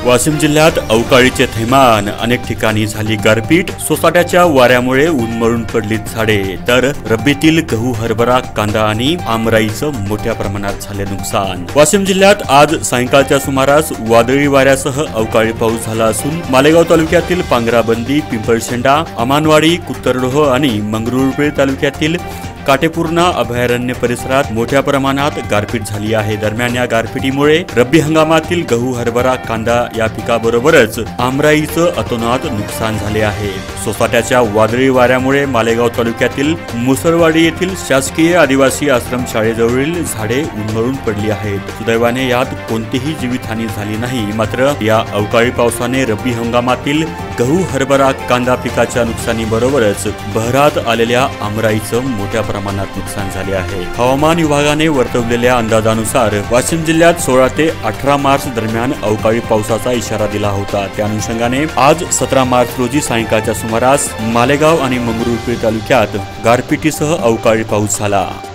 वाशिम जिल्ह्यात अवकाळीचे थैमान, अनेक ठिकाणी झाली गारपीट, सोसाट्याच्या वाऱ्यामुळे उन्मळून पडली झाडे, तर रब्बीतील गहू, हरभरा, कांदा आणि आमराईचं मोठ्या प्रमाणात झाले नुकसान। वाशिम जिल्ह्यात आज सायंकाळच्या सुमारास वादळी वाऱ्यासह अवकाळी पाऊस झाला असून मालेगाव तालुक्यातील पांगराबंदी, पिंपळशेंडा, अमानवाडी, कुत्तरडोह आणि मंगरुळपीर तालुक्यातील काटेपूर्णा अभयारण्य परिसरात मोठ्या प्रमाणात गारपीट झाली आहे। दरम्यान या गारपिटीमुळे रब्बी हंगामातील गहू, हरभरा, कांदा या पिकाबरोबरच आमराईचं अतोनात नुकसान झाले आहे। सोसाट्याच्या वादळी वाऱ्यामुळे मालेगाव तालुक्यातील मुसळवाडी येथील शासकीय आदिवासी आश्रम शाळेजवळील झाडे उन्मळून पडली आहेत। सुदैवाने यात कोणतीही जीवितहानी झाली नाही। मात्र या अवकाळी पावसाने रब्बी हंगामातील गहू, हरभरा, कांदा पिकाच्या नुकसानीबरोबरच बहरात आलेल्या आमराईचं मोठ्या प्रमाणात नुकसान झाले आहे। हवामान विभागाने वर्तवलेल्या अंदाजानुसार वाशिम जिल्ह्यात 16 ते 18 मार्च दरम्यान अवकाळी पावसाचा इशारा दिला होता। त्या अनुषंगाने आज 17 मार्च रोजी सायंकाळच्या सुमारास मालेगाव आणि मंगरुळपीर तालुक्यात गारपिटीसह अवकाळी पाऊस झाला।